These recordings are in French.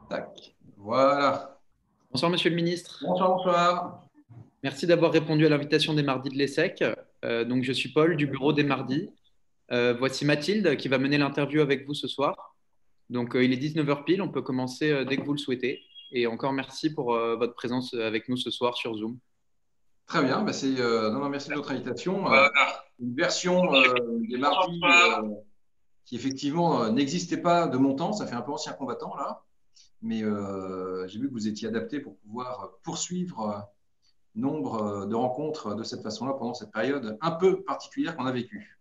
Tac. Voilà. Bonsoir, Monsieur le Ministre. Bonsoir, bonsoir. Merci d'avoir répondu à l'invitation des Mardis de l'ESSEC. Donc, je suis Paul du bureau des Mardis. Voici Mathilde qui va mener l'interview avec vous ce soir. Donc, il est 19 heures pile. On peut commencer dès que vous le souhaitez. Et encore merci pour votre présence avec nous ce soir sur Zoom. Très bien. Bah, non, non, merci de votre invitation. Voilà. Une version des mardis qui effectivement n'existait pas de mon temps. Ça fait un peu ancien combattant là. Mais j'ai vu que vous étiez adapté pour pouvoir poursuivre nombre de rencontres de cette façon-là pendant cette période un peu particulière qu'on a vécue.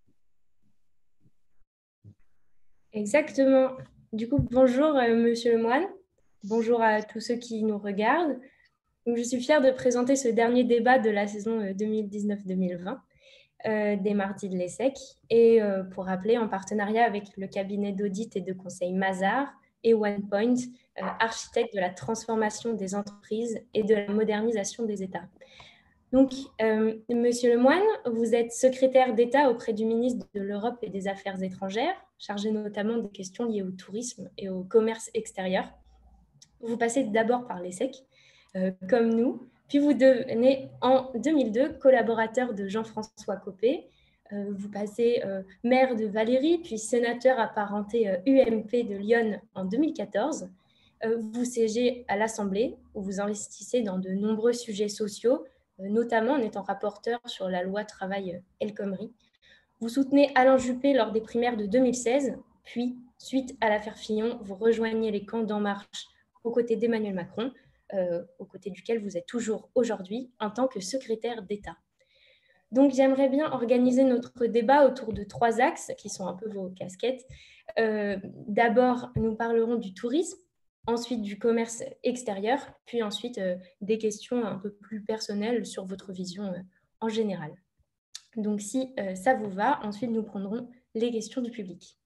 Exactement. Du coup, bonjour Monsieur Lemoine. Bonjour à tous ceux qui nous regardent. Donc, je suis fière de présenter ce dernier débat de la saison 2019-2020 des Mardis de l'ESSEC. Et pour rappeler, en partenariat avec le cabinet d'audit et de conseil Mazars et OnePoint, architecte de la transformation des entreprises et de la modernisation des États. Donc, Monsieur Lemoine, vous êtes secrétaire d'État auprès du ministre de l'Europe et des Affaires étrangères, chargé notamment des questions liées au tourisme et au commerce extérieur. Vous passez d'abord par l'ESSEC, comme nous, puis vous devenez en 2002 collaborateur de Jean-François Copé. Vous passez maire de Valérie, puis sénateur apparenté UMP de Lyon en 2014. Vous siégez à l'Assemblée, où vous investissez dans de nombreux sujets sociaux, notamment en étant rapporteur sur la loi travail El Khomri. Vous soutenez Alain Juppé lors des primaires de 2016, puis, suite à l'affaire Fillon, vous rejoignez les camps d'En Marche aux côtés d'Emmanuel Macron, aux côtés duquel vous êtes toujours aujourd'hui en tant que secrétaire d'État. Donc, j'aimerais bien organiser notre débat autour de 3 axes qui sont un peu vos casquettes. D'abord, nous parlerons du tourisme, ensuite du commerce extérieur, puis ensuite des questions un peu plus personnelles sur votre vision en général. Donc, si ça vous va, ensuite nous prendrons les questions du public.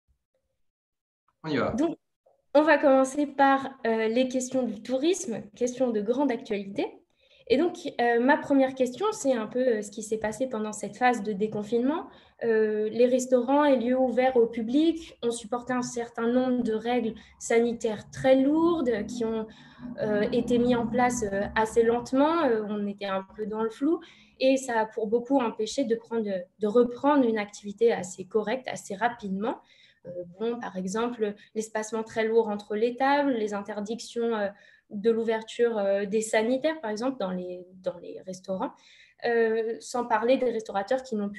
On y va. Donc, on va commencer par les questions du tourisme, questions de grande actualité. Et donc, ma première question, c'est un peu ce qui s'est passé pendant cette phase de déconfinement. Les restaurants et lieux ouverts au public ont supporté un certain nombre de règles sanitaires très lourdes qui ont été mises en place assez lentement. On était un peu dans le flou et ça a pour beaucoup empêché de reprendre une activité assez correcte, assez rapidement. Par exemple, l'espacement très lourd entre les tables, les interdictions de l'ouverture des sanitaires, par exemple, dans les restaurants, sans parler des restaurateurs qui n'ont pu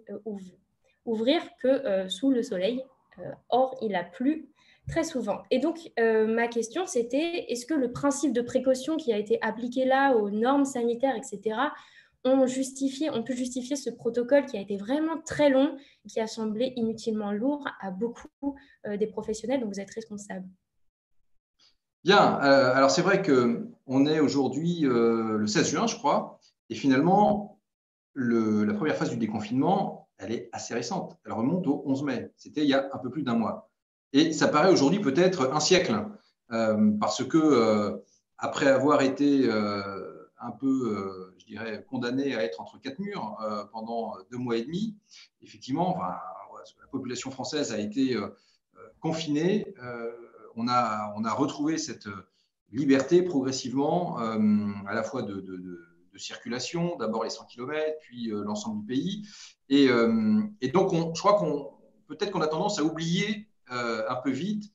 ouvrir que sous le soleil. Or, il a plu très souvent. Et donc, ma question, c'était, est-ce que le principe de précaution qui a été appliqué là aux normes sanitaires, etc., on peut justifier ce protocole qui a été vraiment très long, qui a semblé inutilement lourd à beaucoup des professionnels dont vous êtes responsable? Bien, alors c'est vrai qu'on est aujourd'hui le 16 juin, je crois, et finalement, la première phase du déconfinement, elle est assez récente. Elle remonte au 11 mai, c'était il y a un peu plus d'un mois. Et ça paraît aujourd'hui peut-être un siècle, parce que après avoir été un peu, je dirais, condamné à être entre 4 murs pendant 2 mois et demi, effectivement, enfin, la population française a été confinée. On a retrouvé cette liberté progressivement, à la fois de circulation, d'abord les 100 km, puis l'ensemble du pays. Et donc, je crois peut-être qu'on a tendance à oublier un peu vite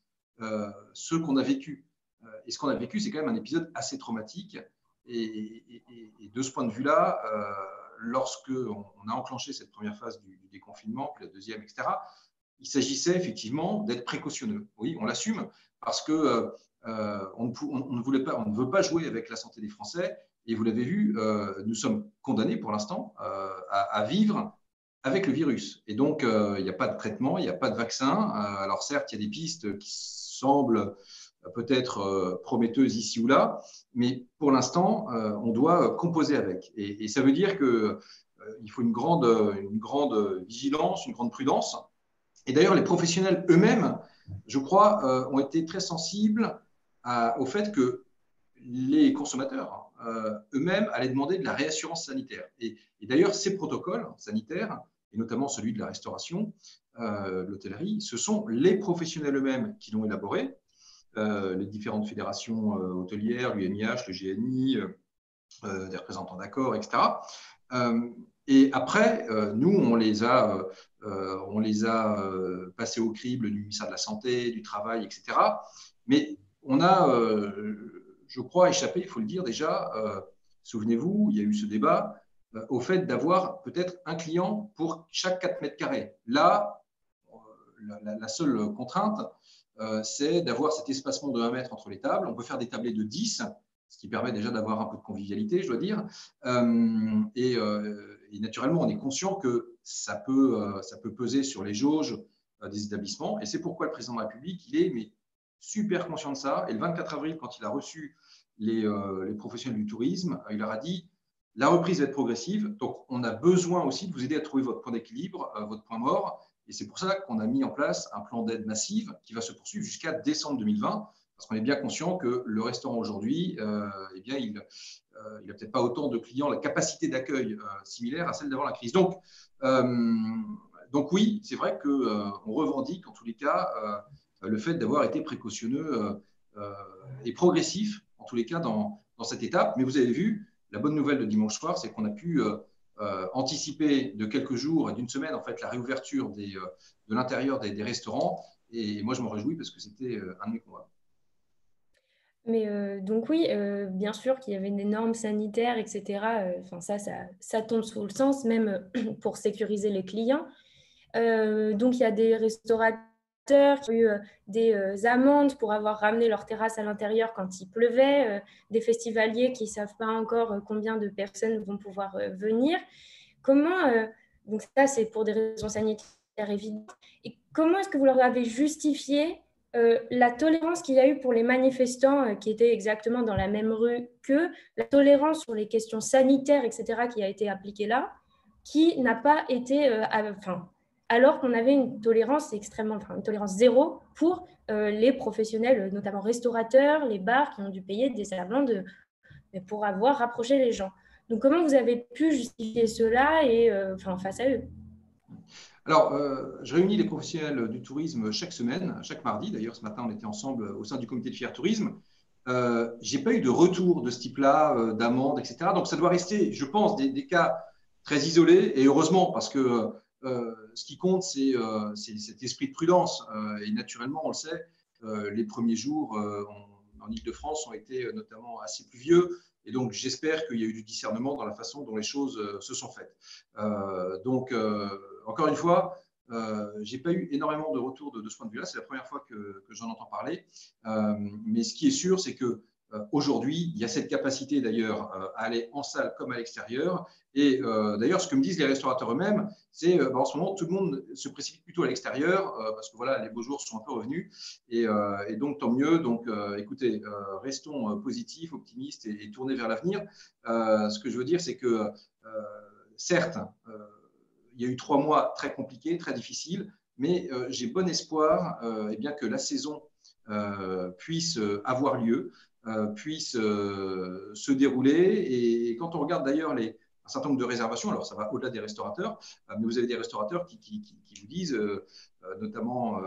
ce qu'on a vécu. Et ce qu'on a vécu, c'est quand même un épisode assez traumatique. Et de ce point de vue-là, lorsque on a enclenché cette première phase du déconfinement, puis la deuxième, etc., il s'agissait effectivement d'être précautionneux. Oui, on l'assume parce que on ne veut pas jouer avec la santé des Français. Et vous l'avez vu, nous sommes condamnés pour l'instant à vivre avec le virus. Et donc, il n'y a pas de traitement, il n'y a pas de vaccin. Alors certes, il y a des pistes qui semblent peut-être prometteuses ici ou là, mais pour l'instant, on doit composer avec. Et ça veut dire qu'il faut une grande vigilance, une grande prudence. Et d'ailleurs, les professionnels eux-mêmes, je crois, ont été très sensibles au fait que les consommateurs eux-mêmes allaient demander de la réassurance sanitaire. Et d'ailleurs, ces protocoles sanitaires, et notamment celui de la restauration, l'hôtellerie, ce sont les professionnels eux-mêmes qui l'ont élaboré. les différentes fédérations hôtelières, l'UNIH, le GNI, des représentants d'accords, etc. Et après, nous, on les a passés au crible du ministère de la Santé, du Travail, etc. Mais on a, je crois, échappé, il faut le dire déjà, souvenez-vous, il y a eu ce débat, au fait d'avoir peut-être un client pour chaque 4 mètres carrés. Là, la seule contrainte, c'est d'avoir cet espacement de 1 mètre entre les tables. On peut faire des tablés de 10, ce qui permet déjà d'avoir un peu de convivialité, je dois dire. Et naturellement, on est conscient que ça peut peser sur les jauges des établissements. Et c'est pourquoi le président de la République, il est super conscient de ça. Et le 24 avril, quand il a reçu les professionnels du tourisme, il leur a dit « La reprise va être progressive, donc on a besoin aussi de vous aider à trouver votre point d'équilibre, votre point mort. » Et c'est pour ça qu'on a mis en place un plan d'aide massive qui va se poursuivre jusqu'à décembre 2020, parce qu'on est bien conscient que le restaurant aujourd'hui, eh bien, il n'a peut-être pas autant de clients, la capacité d'accueil similaire à celle d'avant la crise. Donc oui, c'est vrai qu'on revendique en tous les cas le fait d'avoir été précautionneux et progressif, en tous les cas, dans cette étape. Mais vous avez vu, la bonne nouvelle de dimanche soir, c'est qu'on a pu anticiper de quelques jours, d'une semaine, en fait, la réouverture de l'intérieur des restaurants. Et moi, je m'en réjouis parce que c'était un de mes combats. Mais donc oui, bien sûr qu'il y avait des normes sanitaires, etc. Ça tombe sous le sens, même pour sécuriser les clients. Donc il y a des restaurateurs qui ont eu des amendes pour avoir ramené leur terrasse à l'intérieur quand il pleuvait, des festivaliers qui ne savent pas encore combien de personnes vont pouvoir venir. Donc ça c'est pour des raisons sanitaires évidentes. Et comment est-ce que vous leur avez justifié la tolérance qu'il y a eu pour les manifestants qui étaient exactement dans la même rue qu'eux, la tolérance sur les questions sanitaires, etc., qui a été appliquée là, qui n'a pas été, alors qu'on avait une tolérance une tolérance zéro pour les professionnels, notamment restaurateurs, les bars, qui ont dû payer des amendes pour avoir rapproché les gens. Donc, comment vous avez pu justifier cela et face à eux? Alors, je réunis les professionnels du tourisme chaque semaine, chaque mardi. D'ailleurs, ce matin, on était ensemble au sein du comité de filière tourisme. Je n'ai pas eu de retour de ce type-là, d'amende, etc. Donc, ça doit rester, je pense, des cas très isolés. Et heureusement, parce que ce qui compte, c'est cet esprit de prudence. Et naturellement, on le sait, les premiers jours en Île-de-France ont été notamment assez pluvieux. Et donc, j'espère qu'il y a eu du discernement dans la façon dont les choses se sont faites. Encore une fois, je n'ai pas eu énormément de retours de ce point de vue-là. C'est la première fois que j'en entends parler. Mais ce qui est sûr, c'est qu'aujourd'hui, il y a cette capacité d'ailleurs à aller en salle comme à l'extérieur. Et d'ailleurs, ce que me disent les restaurateurs eux-mêmes, c'est en ce moment, tout le monde se précipite plutôt à l'extérieur parce que voilà, les beaux jours sont un peu revenus. Et donc, tant mieux. Donc, écoutez, restons positifs, optimistes et tournés vers l'avenir. Ce que je veux dire, c'est que certes, il y a eu 3 mois très compliqués, très difficiles, mais j'ai bon espoir bien que la saison puisse avoir lieu, puisse se dérouler. Et quand on regarde d'ailleurs un certain nombre de réservations, alors ça va au-delà des restaurateurs, mais vous avez des restaurateurs qui vous disent, notamment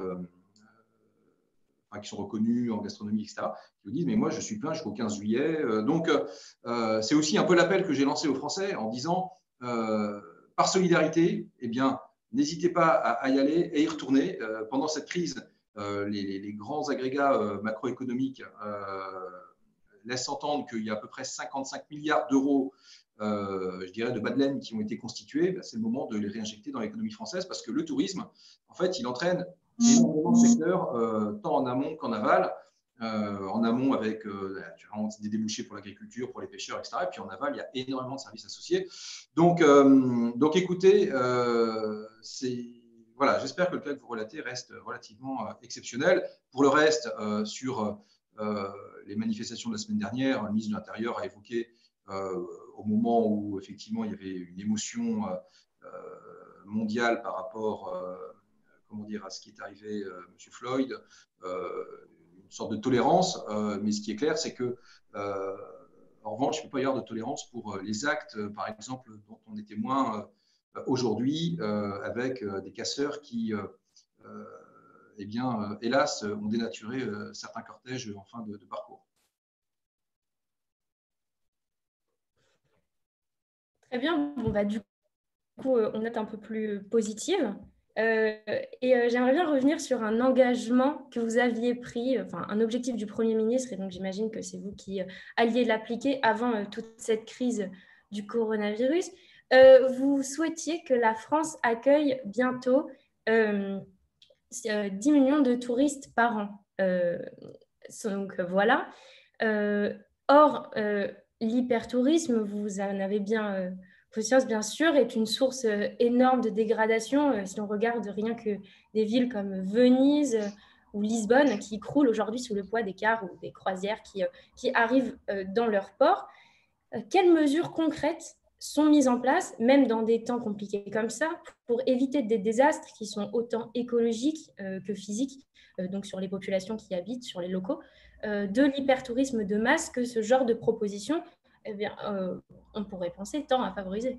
qui sont reconnus en gastronomie, etc., qui vous disent « mais moi, je suis plein jusqu'au 15 juillet ». Donc, c'est aussi un peu l'appel que j'ai lancé aux Français en disant par solidarité, eh bien, n'hésitez pas à y aller et y retourner. Pendant cette crise, les grands agrégats macroéconomiques laissent entendre qu'il y a à peu près 55 milliards d'euros, je dirais, de bas de laine qui ont été constitués. C'est le moment de les réinjecter dans l'économie française parce que le tourisme, en fait, il entraîne énormément de secteurs, tant en amont qu'en aval. En amont avec des débouchés pour l'agriculture, pour les pêcheurs, etc. Et puis en aval, il y a énormément de services associés. Donc écoutez, voilà, j'espère que le cas que vous relatez reste relativement exceptionnel. Pour le reste, sur les manifestations de la semaine dernière, le ministre de l'Intérieur a évoqué au moment où effectivement il y avait une émotion mondiale par rapport à ce qui est arrivé à M. Floyd, une sorte de tolérance, mais ce qui est clair, c'est que, en revanche, il ne peut pas y avoir de tolérance pour les actes, par exemple, dont on est témoin aujourd'hui, avec des casseurs qui eh bien, hélas, ont dénaturé certains cortèges en fin de parcours. Très bien. Bon, bah, du coup, on note un peu plus positive. J'aimerais bien revenir sur un engagement que vous aviez pris, enfin un objectif du Premier ministre, et donc j'imagine que c'est vous qui alliez l'appliquer avant toute cette crise du coronavirus. Vous souhaitiez que la France accueille bientôt 10 millions de touristes par an. Donc voilà. Or, l'hypertourisme, vous en avez bien conscience, bien sûr, est une source énorme de dégradation. Si on regarde rien que des villes comme Venise ou Lisbonne qui croulent aujourd'hui sous le poids des cars ou des croisières qui arrivent dans leur port. Quelles mesures concrètes sont mises en place, même dans des temps compliqués comme ça, pour éviter des désastres qui sont autant écologiques que physiques, donc sur les populations qui habitent, sur les locaux, de l'hypertourisme de masse que ce genre de proposition, eh bien, on pourrait penser, tend à favoriser.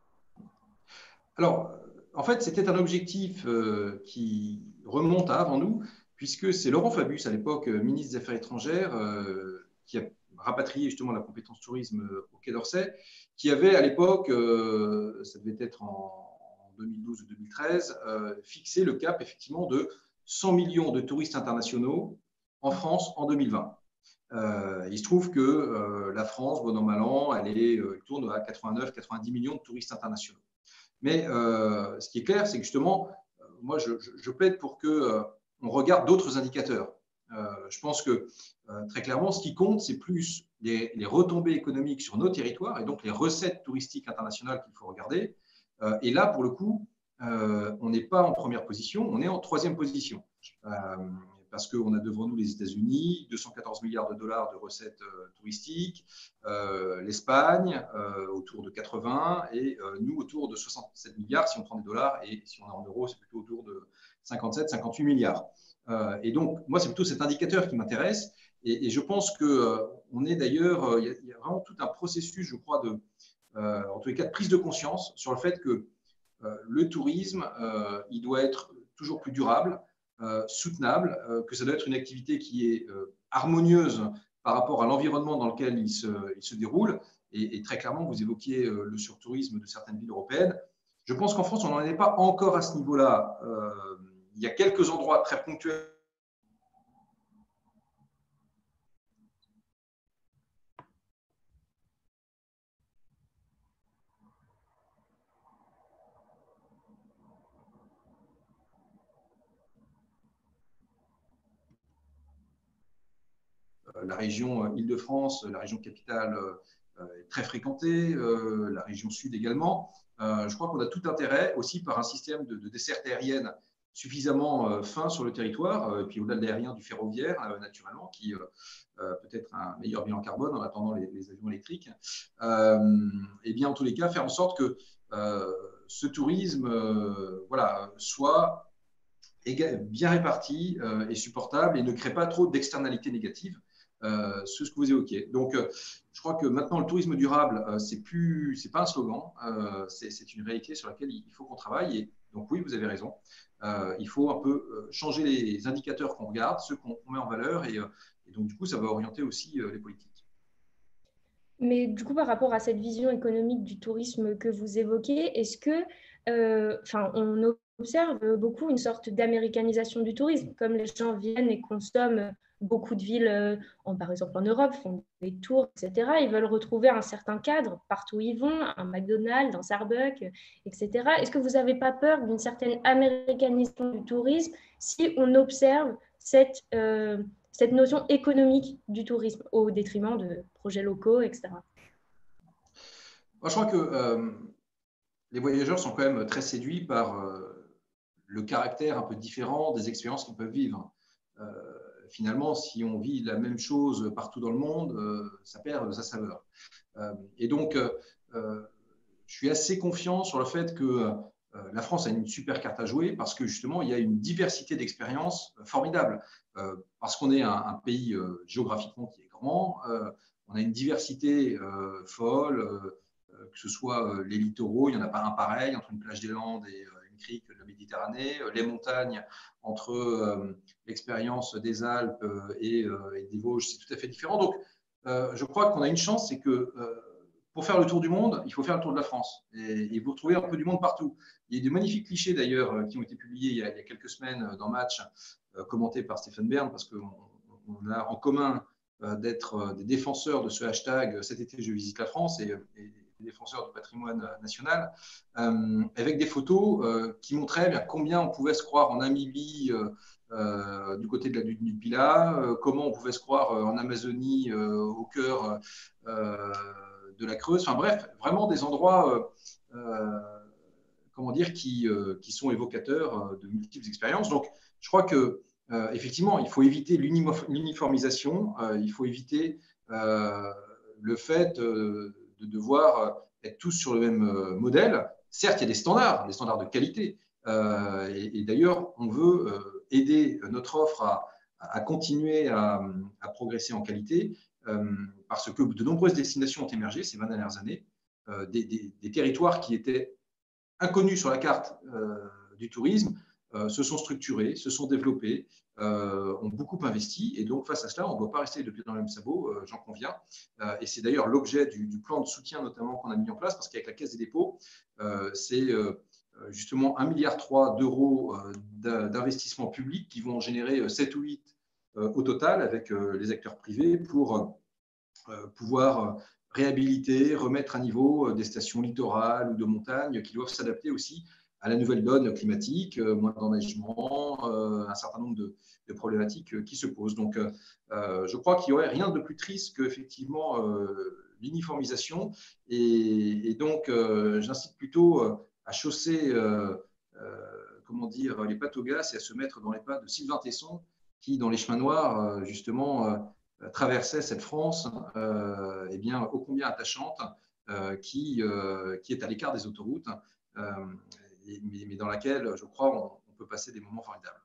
Alors, en fait, c'était un objectif qui remonte à avant nous, puisque c'est Laurent Fabius, à l'époque ministre des Affaires étrangères, qui a rapatrié justement la compétence tourisme au Quai d'Orsay, qui avait à l'époque, ça devait être en 2012 ou 2013, fixé le cap effectivement de 100 millions de touristes internationaux en France en 2020. Il se trouve que la France, bon an, mal an, elle tourne à 89-90 millions de touristes internationaux. Mais ce qui est clair, c'est que justement, moi, je plaide pour qu'on regarde d'autres indicateurs. Je pense que très clairement, ce qui compte, c'est plus les retombées économiques sur nos territoires et donc les recettes touristiques internationales qu'il faut regarder. Et là, pour le coup, on n'est pas en première position, on est en troisième position. Parce qu'on a devant nous les États-Unis, 214 milliards de dollars de recettes touristiques, l'Espagne autour de 80 et nous autour de 67 milliards si on prend des dollars, et si on est en euros, c'est plutôt autour de 57-58 milliards. Et donc, moi, c'est plutôt cet indicateur qui m'intéresse, et je pense qu'on est d'ailleurs, il y a vraiment tout un processus, je crois, en tous les cas, de prise de conscience sur le fait que le tourisme, il doit être toujours plus durable, soutenable, que ça doit être une activité qui est harmonieuse par rapport à l'environnement dans lequel il se déroule. Et très clairement, vous évoquiez le surtourisme de certaines villes européennes. Je pense qu'en France, on n'en est pas encore à ce niveau-là. Il y a quelques endroits très ponctuels. La région Île-de-France, la région capitale est très fréquentée, la région sud également. Je crois qu'on a tout intérêt aussi par un système de desserte aérienne suffisamment fin sur le territoire, et puis au-delà de l'aérien, du ferroviaire, naturellement, qui peut-être un meilleur bilan carbone en attendant les avions électriques. Et bien, en tous les cas, faire en sorte que ce tourisme voilà, soit bien réparti et supportable et ne crée pas trop d'externalités négatives. C'est ce que vous évoquiez. Donc, je crois que maintenant, le tourisme durable, c'est pas un slogan, c'est une réalité sur laquelle il faut qu'on travaille. Et donc, oui, vous avez raison. Il faut un peu changer les indicateurs qu'on regarde, ceux qu'on met en valeur, et donc, du coup, ça va orienter aussi les politiques. Mais du coup, par rapport à cette vision économique du tourisme que vous évoquez, est-ce que, on observe beaucoup une sorte d'américanisation du tourisme, comme les gens viennent et consomment beaucoup de villes, par exemple en Europe, font des tours, etc. Ils veulent retrouver un certain cadre partout où ils vont, un McDonald's, un Starbucks, etc. Est-ce que vous n'avez pas peur d'une certaine américanisation du tourisme si on observe cette notion économique du tourisme au détriment de projets locaux, etc. Moi, je crois que les voyageurs sont quand même très séduits par le caractère un peu différent des expériences qu'ils peuvent vivre. Finalement, si on vit la même chose partout dans le monde, ça perd de sa saveur. Et donc, je suis assez confiant sur le fait que la France a une super carte à jouer parce que justement, il y a une diversité d'expériences formidable. Parce qu'on est un pays géographiquement qui est grand, on a une diversité folle, que ce soit les littoraux, il n'y en a pas un pareil entre une plage des Landes et une criques de la Méditerranée, les montagnes entre l'expérience des Alpes et des Vosges, c'est tout à fait différent. Donc, je crois qu'on a une chance, c'est que pour faire le tour du monde, il faut faire le tour de la France. Et vous retrouvez un peu du monde partout. Il y a des magnifiques clichés d'ailleurs qui ont été publiés il y a quelques semaines dans Match, commentés par Stéphane Bern, parce qu'on a en commun d'être des défenseurs de ce hashtag cet été je visite la France et des défenseurs du patrimoine national, avec des photos qui montraient bien combien on pouvait se croire en Namibie, du côté de la dune du Pilat, comment on pouvait se croire en Amazonie, au cœur de la Creuse. Enfin bref, vraiment des endroits comment dire, qui sont évocateurs de multiples expériences. Donc, je crois que effectivement, il faut éviter l'uniformisation, il faut éviter le fait de devoir être tous sur le même modèle. Certes, il y a des standards de qualité, et d'ailleurs, on veut aider notre offre à continuer à progresser en qualité, parce que de nombreuses destinations ont émergé ces 20 dernières années, des territoires qui étaient inconnus sur la carte du tourisme, se sont structurés, se sont développés, ont beaucoup investi. Et donc, face à cela, on ne doit pas rester le pied dans le même sabot, j'en conviens. Et c'est d'ailleurs l'objet du plan de soutien, notamment, qu'on a mis en place, parce qu'avec la Caisse des dépôts, c'est justement 1,3 milliard d'euros d'investissement public qui vont générer 7 ou 8 au total avec les acteurs privés pour pouvoir réhabiliter, remettre à niveau des stations littorales ou de montagne qui doivent s'adapter aussi à la nouvelle donne climatique, moins d'enneigement, un certain nombre de problématiques qui se posent. Donc, je crois qu'il n'y aurait rien de plus triste qu'effectivement l'uniformisation. Et donc, j'incite plutôt à chausser comment dire, les pattes au gaz et à se mettre dans les pas de Sylvain Tesson, qui, dans les chemins noirs, justement, traversait cette France eh bien, ô combien attachante, qui est à l'écart des autoroutes, mais dans laquelle, je crois, on peut passer des moments formidables.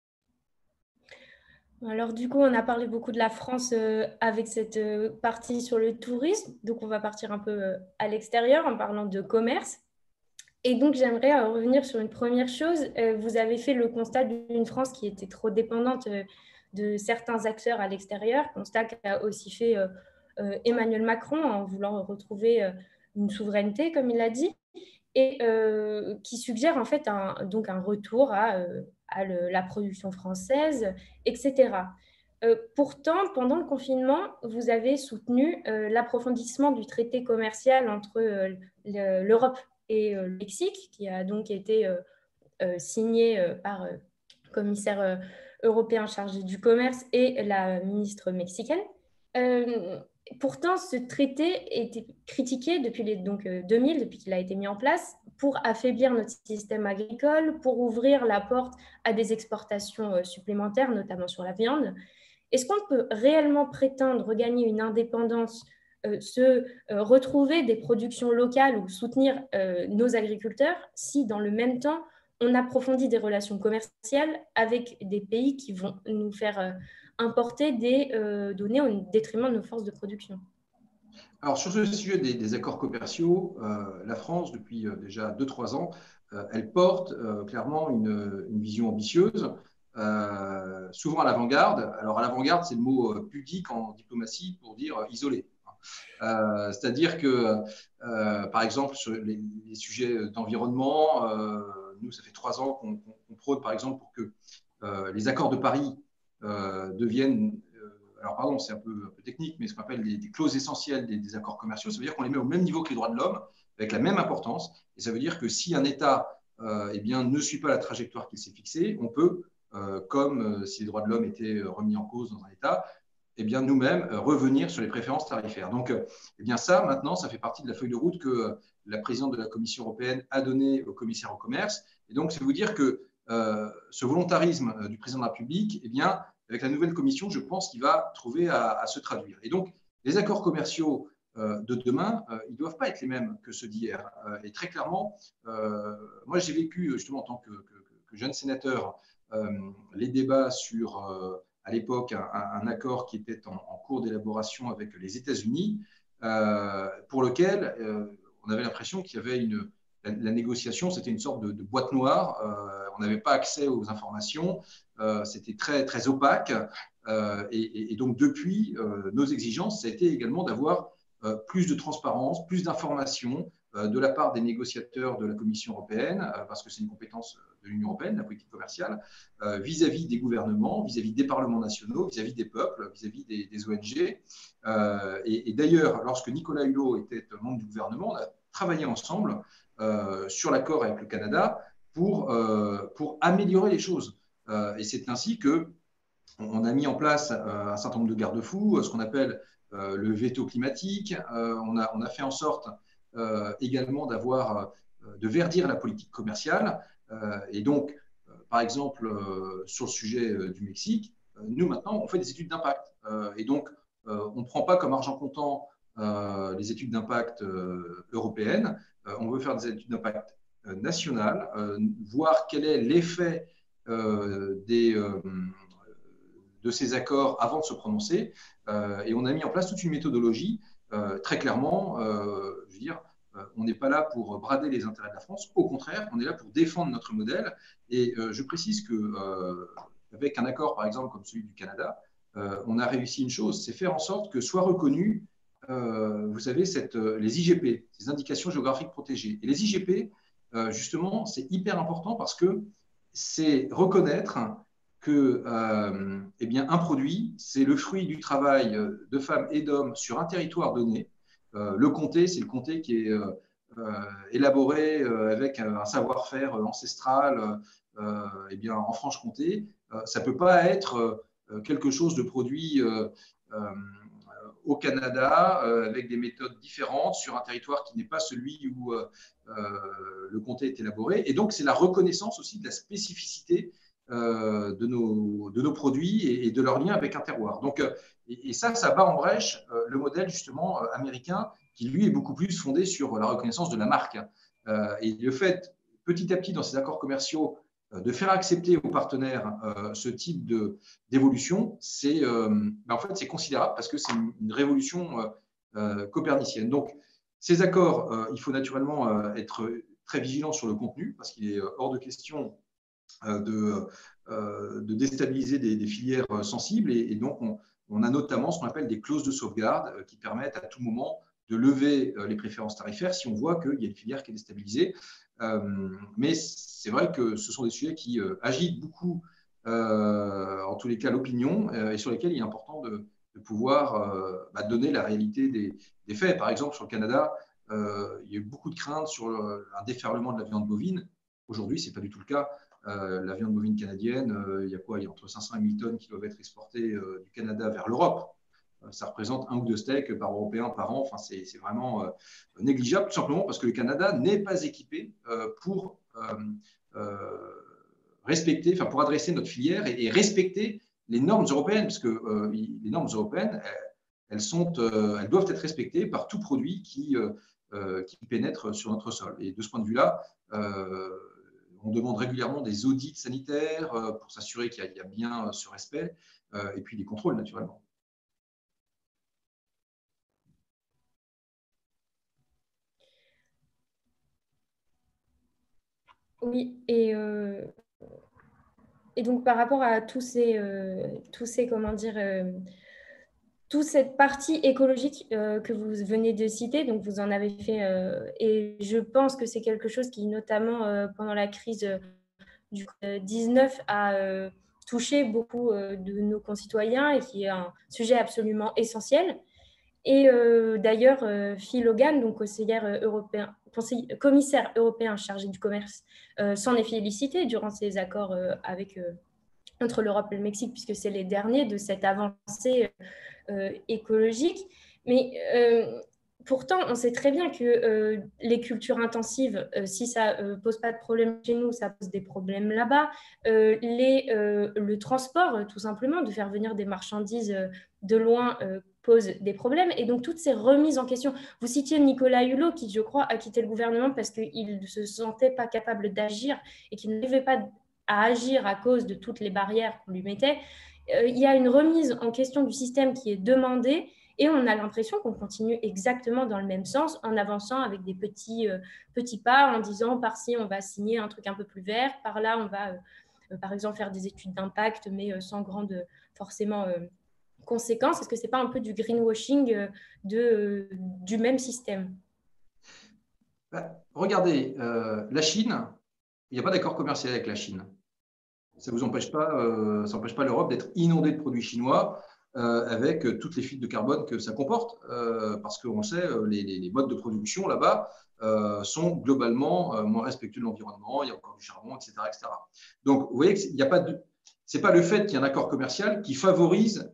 Alors du coup, on a parlé beaucoup de la France avec cette partie sur le tourisme. Donc on va partir un peu à l'extérieur en parlant de commerce. Et donc j'aimerais revenir sur une première chose. Vous avez fait le constat d'une France qui était trop dépendante de certains acteurs à l'extérieur, constat qu'a aussi fait Emmanuel Macron en voulant retrouver une souveraineté, comme il l'a dit, et qui suggère en fait donc un retour à la production française, etc. Pourtant, pendant le confinement, vous avez soutenu l'approfondissement du traité commercial entre l'Europe et le Mexique, qui a donc été signé par le commissaire européen chargé du commerce et la ministre mexicaine. Pourtant, ce traité était critiqué depuis 2000, depuis qu'il a été mis en place, pour affaiblir notre système agricole, pour ouvrir la porte à des exportations supplémentaires, notamment sur la viande. Est-ce qu'on peut réellement prétendre regagner une indépendance, retrouver des productions locales ou soutenir nos agriculteurs si, dans le même temps, on approfondit des relations commerciales avec des pays qui vont nous faire importer des données au détriment de nos forces de production? Alors, sur ce sujet des accords commerciaux, la France, depuis déjà 2-3 ans, elle porte clairement une vision ambitieuse, souvent à l'avant-garde. Alors, à l'avant-garde, c'est le mot pudique en diplomatie pour dire isolé. C'est-à-dire que, par exemple, sur les sujets d'environnement, nous, ça fait 3 ans qu'on prône, par exemple, pour que les accords de Paris deviennent, alors pardon, c'est un peu technique, mais ce qu'on appelle des clauses essentielles des accords commerciaux, ça veut dire qu'on les met au même niveau que les droits de l'homme, avec la même importance. Et ça veut dire que si un État eh bien, ne suit pas la trajectoire qu'il s'est fixée, on peut, comme si les droits de l'homme étaient remis en cause dans un État, eh bien, nous-mêmes revenir sur les préférences tarifaires. Donc, eh bien, ça, maintenant, ça fait partie de la feuille de route que la présidente de la Commission européenne a donnée au commissaire au commerce. Et donc, c'est vous dire que ce volontarisme du président de la République, eh bien, avec la nouvelle commission, je pense qu'il va trouver à se traduire. Et donc, les accords commerciaux de demain, ils ne doivent pas être les mêmes que ceux d'hier. Et très clairement, moi, j'ai vécu, justement, en tant que jeune sénateur, les débats sur, à l'époque, un accord qui était en cours d'élaboration avec les États-Unis, pour lequel on avait l'impression qu'il y avait la négociation, c'était une sorte de boîte noire. On n'avait pas accès aux informations. C'était très, très opaque. Et donc, depuis, nos exigences, ça a été également d'avoir plus de transparence, plus d'informations de la part des négociateurs de la Commission européenne, parce que c'est une compétence de l'Union européenne, la politique commerciale, vis-à-vis des gouvernements, vis-à-vis des parlements nationaux, vis-à-vis des peuples, vis-à-vis des ONG. Et d'ailleurs, lorsque Nicolas Hulot était membre du gouvernement, on a travaillé ensemble sur l'accord avec le Canada pour améliorer les choses. Et c'est ainsi qu'on a mis en place un certain nombre de garde-fous, ce qu'on appelle le veto climatique. On a fait en sorte également de verdir la politique commerciale. Et donc, par exemple, sur le sujet du Mexique, nous, maintenant, on fait des études d'impact. Et donc, on ne prend pas comme argent comptant les études d'impact européennes. On veut faire des études d'impact nationales, voir quel est l'effet de ces accords avant de se prononcer. Et on a mis en place toute une méthodologie. Très clairement, je veux dire, on n'est pas là pour brader les intérêts de la France. Au contraire, on est là pour défendre notre modèle. Et je précise qu'avec un accord, par exemple, comme celui du Canada, on a réussi une chose, c'est faire en sorte que soient reconnus, vous savez, les IGP, ces indications géographiques protégées. Et les IGP, justement, c'est hyper important parce que c'est reconnaître que eh bien, un produit, c'est le fruit du travail de femmes et d'hommes sur un territoire donné. Le comté, c'est le comté qui est élaboré avec un savoir-faire ancestral eh bien, en Franche-Comté. Ça ne peut pas être quelque chose de produit au Canada avec des méthodes différentes sur un territoire qui n'est pas celui où le comté est élaboré. Et donc, c'est la reconnaissance aussi de la spécificité de nos produits et de leur lien avec un terroir. Donc, et ça bat en brèche le modèle justement américain qui, lui, est beaucoup plus fondé sur la reconnaissance de la marque. Et le fait, petit à petit, dans ces accords commerciaux, de faire accepter aux partenaires ce type d'évolution, en fait, c'est considérable parce que c'est une révolution copernicienne. Donc, ces accords, il faut naturellement être très vigilant sur le contenu parce qu'il est hors de question de déstabiliser des filières sensibles. Et donc, on a notamment ce qu'on appelle des clauses de sauvegarde qui permettent à tout moment de lever les préférences tarifaires si on voit qu'il y a une filière qui est déstabilisée. Mais c'est vrai que ce sont des sujets qui agitent beaucoup, en tous les cas, l'opinion et sur lesquels il est important de pouvoir donner la réalité des faits. Par exemple, sur le Canada, il y a eu beaucoup de craintes sur un déferlement de la viande bovine. Aujourd'hui, ce n'est pas du tout le cas. La viande bovine canadienne, il y a quoi? Il y a entre 500 et 1000 tonnes qui doivent être exportées du Canada vers l'Europe. Ça représente 1 ou 2 steaks par Européen par an. Enfin, c'est vraiment négligeable, tout simplement parce que le Canada n'est pas équipé pour respecter, pour adresser notre filière et respecter les normes européennes, parce que les normes européennes, elles doivent être respectées par tout produit qui pénètre sur notre sol. Et de ce point de vue-là, on demande régulièrement des audits sanitaires pour s'assurer qu'il y a bien ce respect, et puis des contrôles, naturellement. Oui, et donc par rapport à tous ces comment dire, toute cette partie écologique que vous venez de citer, donc vous en avez fait, et je pense que c'est quelque chose qui, notamment pendant la crise du Covid-19, a touché beaucoup de nos concitoyens et qui est un sujet absolument essentiel. Et d'ailleurs, Phil Hogan, donc commissaire européen chargé du commerce, s'en est félicité durant ses accords entre l'Europe et le Mexique, puisque c'est les derniers de cette avancée écologique. Mais pourtant, on sait très bien que les cultures intensives, si ça ne pose pas de problème chez nous, ça pose des problèmes là-bas. Le transport, tout simplement, de faire venir des marchandises de loin pose des problèmes. Et donc, toutes ces remises en question. Vous citiez Nicolas Hulot, qui, je crois, a quitté le gouvernement parce qu'il ne se sentait pas capable d'agir et qu'il n'arrivait pas à agir à cause de toutes les barrières qu'on lui mettait. Il y a une remise en question du système qui est demandée Et on a l'impression qu'on continue exactement dans le même sens en avançant avec des petits pas, en disant par-ci, on va signer un truc un peu plus vert, par là, on va, par exemple, faire des études d'impact, mais sans grande forcément conséquence. Est-ce que ce n'est pas un peu du greenwashing du même système? Regardez, la Chine, il n'y a pas d'accord commercial avec la Chine. Ça ne vous empêche pas, ça empêche pas l'Europe d'être inondée de produits chinois avec toutes les fuites de carbone que ça comporte, parce qu'on sait, les modes de production là-bas sont globalement moins respectueux de l'environnement, il y a encore du charbon, etc. etc. Donc, vous voyez qu'il n'y a pas de… Ce n'est pas le fait qu'il y ait un accord commercial qui favorise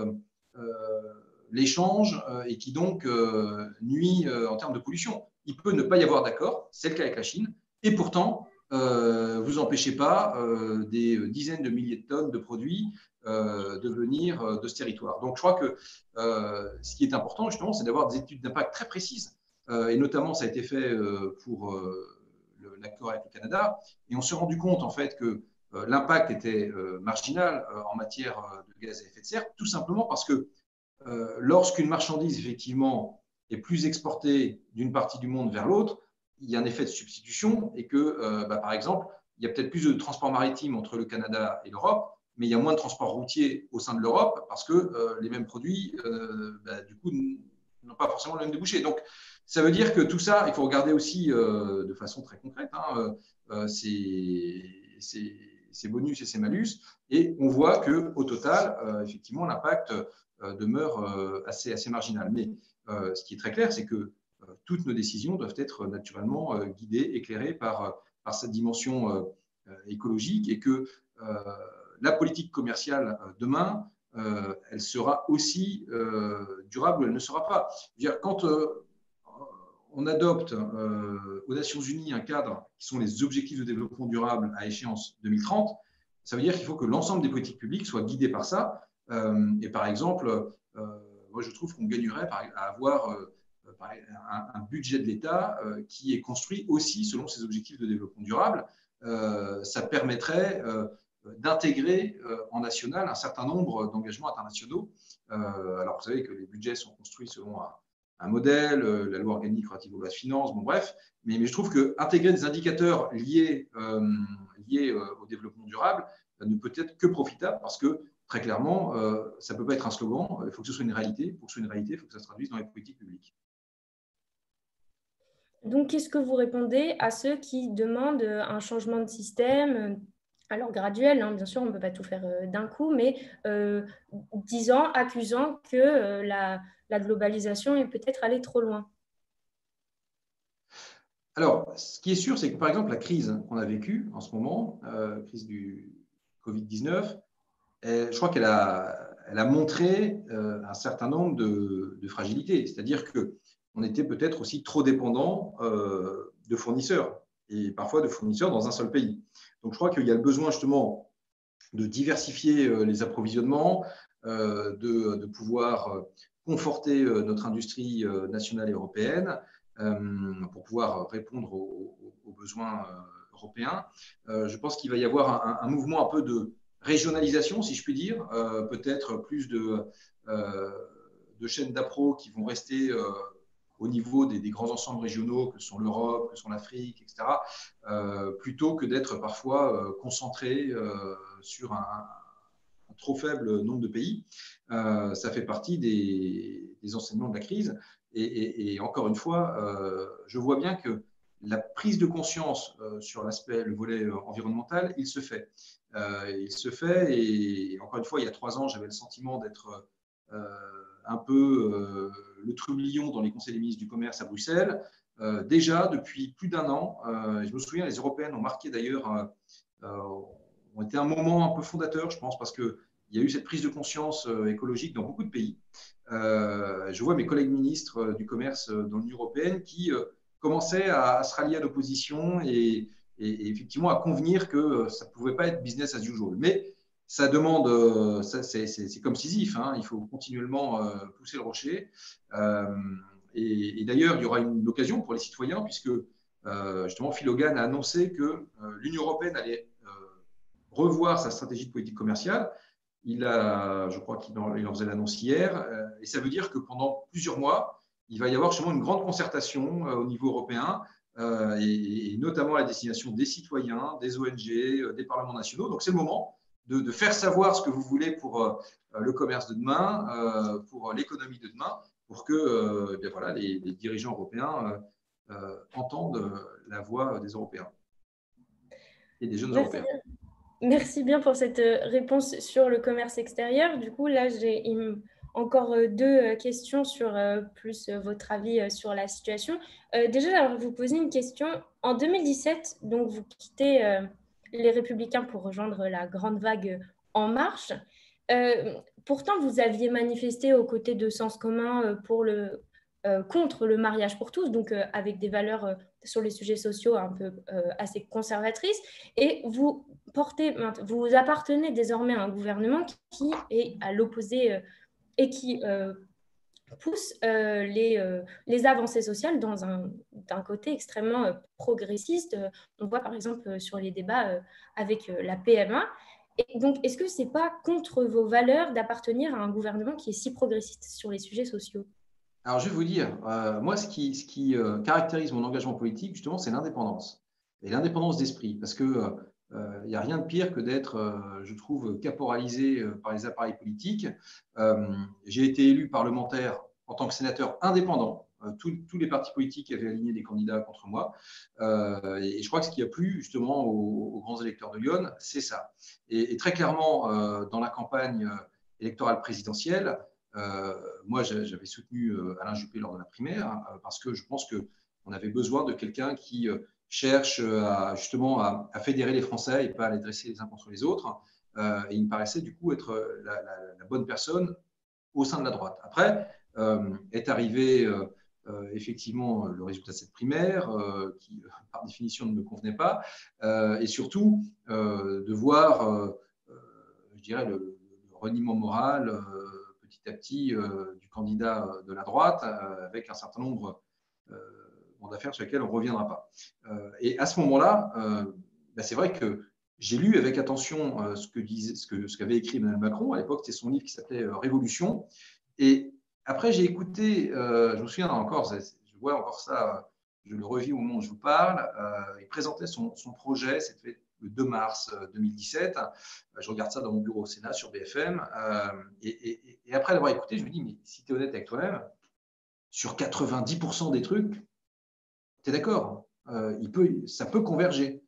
l'échange et qui donc nuit en termes de pollution. Il peut ne pas y avoir d'accord, c'est le cas avec la Chine, et pourtant, vous empêchez pas des dizaines de milliers de tonnes de produits de venir de ce territoire. Donc, je crois que ce qui est important, justement, c'est d'avoir des études d'impact très précises. Et notamment, ça a été fait pour l'accord avec le Canada. Et on s'est rendu compte, en fait, que l'impact était marginal en matière de gaz à effet de serre, tout simplement parce que lorsqu'une marchandise, effectivement, est plus exportée d'une partie du monde vers l'autre, il y a un effet de substitution et que, par exemple, il y a peut-être plus de transport maritime entre le Canada et l'Europe, mais il y a moins de transport routier au sein de l'Europe parce que les mêmes produits, du coup, n'ont pas forcément le même débouché. Donc, ça veut dire que tout ça, il faut regarder aussi de façon très concrète, ces bonus et ces malus, et on voit qu'au total, effectivement, l'impact demeure assez marginal. Mais ce qui est très clair, c'est que toutes nos décisions doivent être naturellement guidées, éclairées par cette dimension écologique et que la politique commerciale demain, elle sera aussi durable ou elle ne sera pas. Je veux dire, quand on adopte aux Nations Unies un cadre qui sont les objectifs de développement durable à échéance 2030, ça veut dire qu'il faut que l'ensemble des politiques publiques soient guidées par ça. Et par exemple, moi je trouve qu'on gagnerait à avoir un budget de l'État qui est construit aussi selon ces objectifs de développement durable. Ça permettrait d'intégrer en national un certain nombre d'engagements internationaux. Alors, vous savez que les budgets sont construits selon un modèle, la loi organique relative aux lois de finances, bon bref, mais je trouve qu'intégrer des indicateurs liés au développement durable ne peut être que profitable parce que, très clairement, ça ne peut pas être un slogan, il faut que ce soit une réalité. Pour que ce soit une réalité, il faut que ça se traduise dans les politiques publiques. Donc, qu'est-ce que vous répondez à ceux qui demandent un changement de système, alors graduel, bien sûr, on ne peut pas tout faire d'un coup, mais accusant que la globalisation est peut-être allée trop loin? Alors, ce qui est sûr, c'est que, par exemple, la crise qu'on a vécue en ce moment, crise du Covid-19, je crois qu'elle a montré un certain nombre de fragilités. C'est-à-dire qu'on était peut-être aussi trop dépendant de fournisseurs, et parfois de fournisseurs dans un seul pays. Donc, je crois qu'il y a le besoin justement de diversifier les approvisionnements, de pouvoir conforter notre industrie nationale et européenne pour pouvoir répondre aux besoins européens. Je pense qu'il va y avoir un mouvement un peu de régionalisation, si je puis dire, peut-être plus de chaînes d'appro qui vont rester au niveau des grands ensembles régionaux que sont l'Europe, que sont l'Afrique, etc., plutôt que d'être parfois concentré sur un trop faible nombre de pays. Ça fait partie des enseignements de la crise. Et encore une fois, je vois bien que la prise de conscience sur l'aspect, le volet environnemental, il se fait. Et encore une fois, il y a 3 ans, j'avais le sentiment d'être un peu le trublion dans les conseils des ministres du commerce à Bruxelles. Déjà, depuis plus d'1 an, je me souviens, les Européennes ont marqué d'ailleurs, ont été un moment un peu fondateur, je pense, parce qu'il y a eu cette prise de conscience écologique dans beaucoup de pays. Je vois mes collègues ministres du commerce dans l'Union européenne qui commençaient à se rallier à l'opposition et effectivement à convenir que ça ne pouvait pas être business as usual. Mais ça demande, c'est comme Sisyphe, il faut continuellement pousser le rocher. Et d'ailleurs, il y aura une occasion pour les citoyens, puisque justement, Phil Hogan a annoncé que l'Union européenne allait revoir sa stratégie de politique commerciale. je crois qu'il en faisait l'annonce hier, et ça veut dire que pendant plusieurs mois, il va y avoir justement une grande concertation au niveau européen, et notamment à la destination des citoyens, des ONG, des parlements nationaux. Donc c'est le moment de faire savoir ce que vous voulez pour le commerce de demain, pour l'économie de demain, pour que voilà, les dirigeants européens entendent la voix des Européens et des jeunes Merci Européens. bien. Merci bien pour cette réponse sur le commerce extérieur. Du coup, là, j'ai encore deux questions sur plus votre avis sur la situation. Déjà, j'aimerais vous poser une question. En 2017, donc, vous quittez les Républicains pour rejoindre la grande vague En Marche. Pourtant, vous aviez manifesté aux côtés de Sens commun contre le mariage pour tous, donc avec des valeurs sur les sujets sociaux un peu assez conservatrices. Et vous appartenez désormais à un gouvernement qui est à l'opposé et qui pousse les avancées sociales d'un côté extrêmement progressiste. On voit par exemple sur les débats avec la PMA. Et donc, est-ce que ce n'est pas contre vos valeurs d'appartenir à un gouvernement qui est si progressiste sur les sujets sociaux? Alors, je vais vous dire, moi, ce qui caractérise mon engagement politique, justement, c'est l'indépendance. Et l'indépendance d'esprit. Parce que il n'y a rien de pire que d'être, je trouve, caporalisé par les appareils politiques. J'ai été élu parlementaire en tant que sénateur indépendant. Tous les partis politiques avaient aligné des candidats contre moi. Et je crois que ce qui a plu justement aux grands électeurs de Lyon, c'est ça. Et très clairement, dans la campagne électorale présidentielle, moi, j'avais soutenu Alain Juppé lors de la primaire parce que je pense qu'on avait besoin de quelqu'un qui cherche justement à fédérer les Français et pas à les dresser les uns contre les autres. Et il me paraissait du coup être la bonne personne au sein de la droite. Après, est arrivé effectivement le résultat de cette primaire qui, par définition, ne me convenait pas. Et surtout, de voir, je dirais, le reniement moral petit à petit du candidat de la droite avec un certain nombre d'affaires sur lesquelles on ne reviendra pas. Et à ce moment-là, c'est vrai que j'ai lu avec attention ce qu'avait écrit Emmanuel Macron. À l'époque, c'était son livre qui s'appelait Révolution. Et après, j'ai écouté, je me souviens encore, je vois encore ça, je le revis au moment où je vous parle. Il présentait son projet, c'était le 2 mars 2017. Je regarde ça dans mon bureau au Sénat sur BFM. Et après l'avoir écouté, je me dis, mais si tu es honnête avec toi-même, sur 90% des trucs, tu es d'accord, ça peut converger.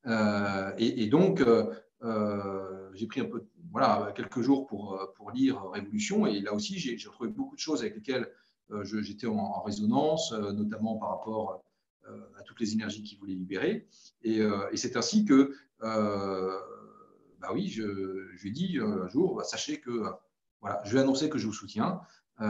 Et donc, j'ai pris un peu, voilà, quelques jours pour lire Révolution. Et là aussi, j'ai retrouvé beaucoup de choses avec lesquelles j'étais en résonance, notamment par rapport à toutes les énergies qu'il voulait libérer. Et c'est ainsi que, oui, je lui ai dit un jour, sachez que voilà, je vais annoncer que je vous soutiens.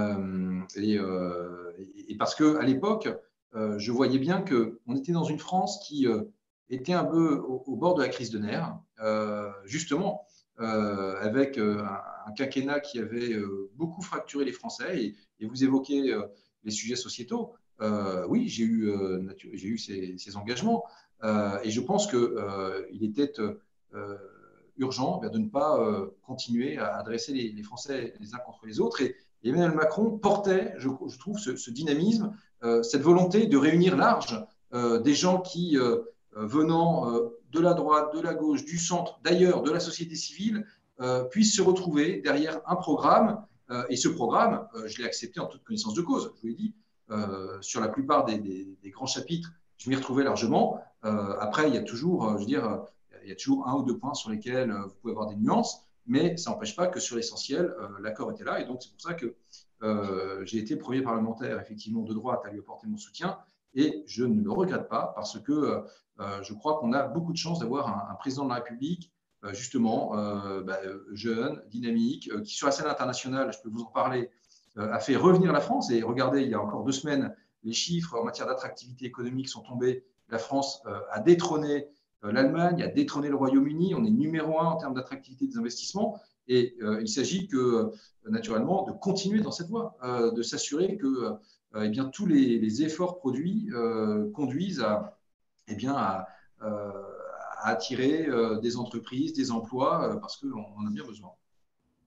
Et parce qu'à l'époque, je voyais bien qu'on était dans une France qui était un peu au bord de la crise de nerfs, justement, avec un quinquennat qui avait beaucoup fracturé les Français. Et vous évoquez les sujets sociétaux. Oui, j'ai eu ces engagements. Et je pense qu'il était urgent de ne pas continuer à adresser les Français les uns contre les autres. Et Emmanuel Macron portait, je trouve, ce dynamisme, cette volonté de réunir large des gens qui, venant de la droite, de la gauche, du centre, d'ailleurs, de la société civile, puissent se retrouver derrière un programme. Et ce programme, je l'ai accepté en toute connaissance de cause. Je vous l'ai dit, sur la plupart des grands chapitres, je m'y retrouvais largement. Après, il y a toujours, je veux dire, il y a toujours un ou deux points sur lesquels vous pouvez avoir des nuances, mais ça n'empêche pas que sur l'essentiel, l'accord était là. Et donc, c'est pour ça que j'ai été le premier parlementaire, effectivement, de droite à lui apporter mon soutien. Et je ne le regrette pas parce que je crois qu'on a beaucoup de chance d'avoir un président de la République, justement, jeune, dynamique, qui, sur la scène internationale, je peux vous en parler, a fait revenir la France. Et regardez, il y a encore 2 semaines, les chiffres en matière d'attractivité économique sont tombés. La France a détrôné l'Allemagne, a détrôné le Royaume-Uni. On est numéro 1 en termes d'attractivité des investissements. Et il s'agit que, naturellement, de continuer dans cette voie, de s'assurer que eh bien, tous les efforts produits conduisent à attirer des entreprises, des emplois, parce qu'on en a bien besoin.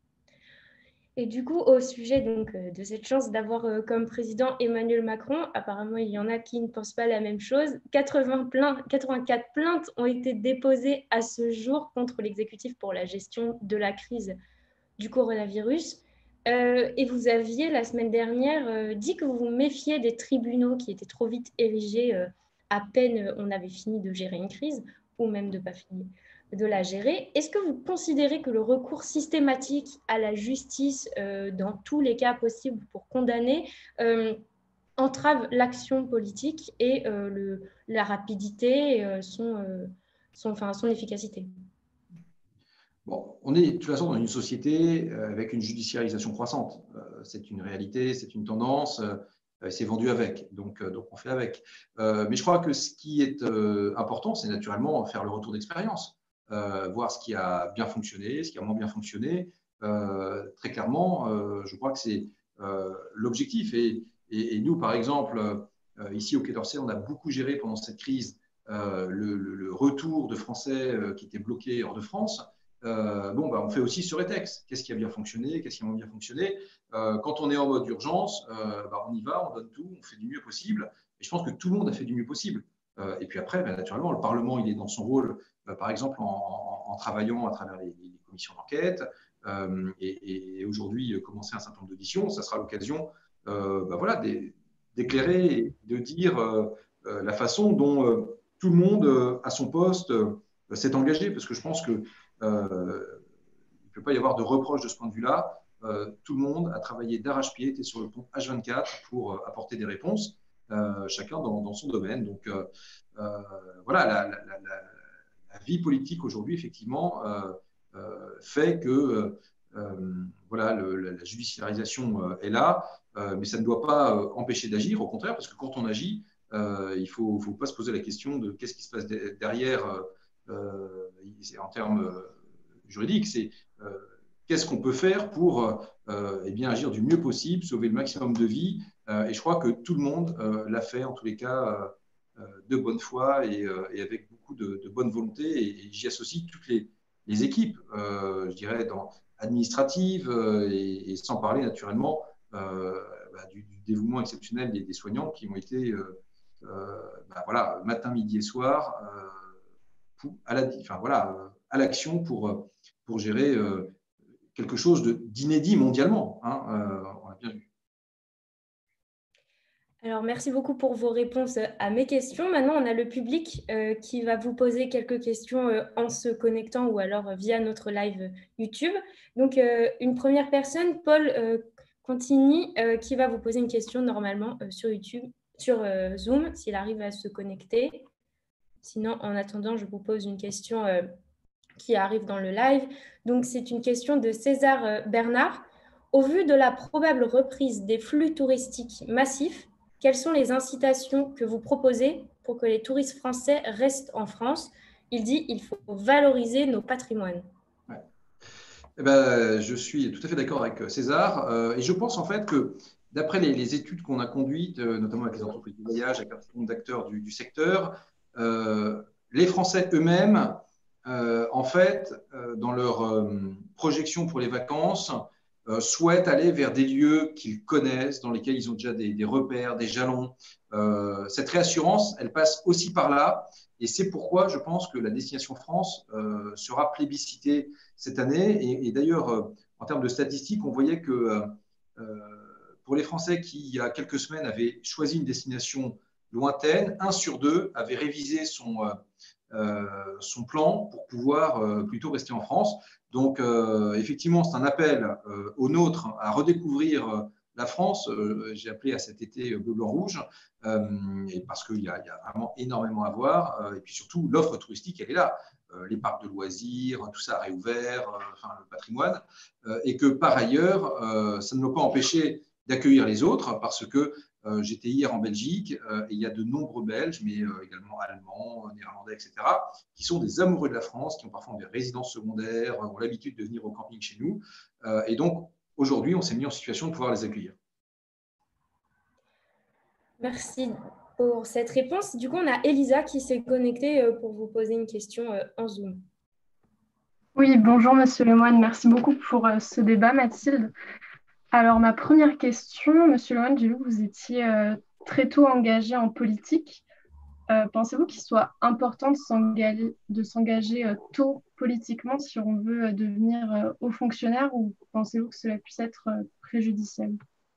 Et du coup, au sujet donc, de cette chance d'avoir comme président Emmanuel Macron, apparemment, il y en a qui ne pensent pas la même chose. 84 plaintes ont été déposées à ce jour contre l'exécutif pour la gestion de la crise du coronavirus. Et vous aviez, la semaine dernière, dit que vous vous méfiez des tribunaux qui étaient trop vite érigés à peine on avait fini de gérer une crise, ou même de pas fini de la gérer. Est-ce que vous considérez que le recours systématique à la justice dans tous les cas possibles pour condamner entrave l'action politique et la rapidité et son efficacité? Bon, on est de toute façon dans une société avec une judiciarisation croissante. C'est une réalité, c'est une tendance, c'est vendu avec, donc on fait avec. Mais je crois que ce qui est important, c'est naturellement faire le retour d'expérience, voir ce qui a bien fonctionné, ce qui a moins bien fonctionné. Très clairement, je crois que c'est l'objectif. Et nous, par exemple, ici au Quai d'Orsay, on a beaucoup géré pendant cette crise le retour de Français qui étaient bloqués hors de France. On fait aussi sur Etex. Qu'est-ce qui a bien fonctionné, qu'est-ce qui a moins bien fonctionné. Quand on est en mode urgence, on y va, on donne tout, on fait du mieux possible. Et je pense que tout le monde a fait du mieux possible. Et puis après, naturellement, le Parlement, il est dans son rôle, par exemple, en travaillant à travers les commissions d'enquête. Et aujourd'hui, commencer un certain nombre d'auditions, ça sera l'occasion d'éclairer et de dire la façon dont tout le monde à son poste s'est engagé. Parce que je pense que il ne peut pas y avoir de reproche de ce point de vue-là. Tout le monde a travaillé d'arrache-pied, était sur le pont H24 pour apporter des réponses, chacun dans son domaine. Donc voilà, la vie politique aujourd'hui, effectivement, fait que voilà, la judiciarisation est là, mais ça ne doit pas empêcher d'agir, au contraire, parce que quand on agit, il ne faut pas se poser la question de qu'est-ce qui se passe derrière en termes juridiques, c'est qu'est-ce qu'on peut faire pour agir du mieux possible, sauver le maximum de vies. Et je crois que tout le monde l'a fait, en tous les cas, de bonne foi et avec beaucoup de bonne volonté. Et j'y associe toutes les équipes, je dirais, administratives, et sans parler naturellement du dévouement exceptionnel des soignants qui ont été matin, midi et soir à l'action pour gérer quelque chose d'inédit mondialement. On l'a bien vu. Alors, merci beaucoup pour vos réponses à mes questions. Maintenant, on a le public qui va vous poser quelques questions en se connectant ou alors via notre live YouTube. Donc, une première personne, Paul Contini, qui va vous poser une question normalement sur YouTube, sur Zoom, s'il arrive à se connecter. Sinon, en attendant, je vous pose une question qui arrive dans le live. Donc, c'est une question de César Bernard. Au vu de la probable reprise des flux touristiques massifs, quelles sont les incitations que vous proposez pour que les touristes français restent en France? Il dit qu'il faut valoriser nos patrimoines. Ouais. Je suis tout à fait d'accord avec César. Et je pense en fait que d'après les études qu'on a conduites, notamment avec les entreprises de voyage, avec un certain nombre d'acteurs du secteur, les Français eux-mêmes, en fait, dans leur projection pour les vacances, souhaitent aller vers des lieux qu'ils connaissent, dans lesquels ils ont déjà des repères, des jalons. Cette réassurance, elle passe aussi par là. Et c'est pourquoi je pense que la destination France sera plébiscitée cette année. Et d'ailleurs, en termes de statistiques, on voyait que pour les Français qui, il y a quelques semaines, avaient choisi une destination lointaine, 1 sur 2 avait révisé son plan pour pouvoir plutôt rester en France. Donc, effectivement, c'est un appel aux nôtres à redécouvrir la France. J'ai appelé à cet été bleu, blanc, rouge, et parce qu'il y a vraiment énormément à voir. Et puis surtout, l'offre touristique, elle est là. Les parcs de loisirs, tout ça a réouvert, le patrimoine. Et que par ailleurs, ça ne m'a pas empêché d'accueillir les autres parce que j'étais hier en Belgique et il y a de nombreux Belges, mais également Allemands, Néerlandais, etc., qui sont des amoureux de la France, qui ont parfois des résidences secondaires, ont l'habitude de venir au camping chez nous. Et donc, aujourd'hui, on s'est mis en situation de pouvoir les accueillir. Merci pour cette réponse. Du coup, on a Elisa qui s'est connectée pour vous poser une question en Zoom. Oui, bonjour Monsieur Lemoine, merci beaucoup pour ce débat Mathilde. Alors, ma première question, Monsieur Lemoine, j'ai vu que vous étiez très tôt engagé en politique. Pensez-vous qu'il soit important de s'engager tôt politiquement si on veut devenir haut fonctionnaire ou pensez-vous que cela puisse être préjudiciable?